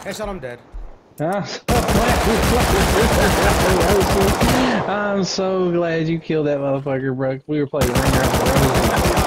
Headshot, I'm dead. I'm so glad you killed that motherfucker, bro. We were playing Ring Around the Rosie.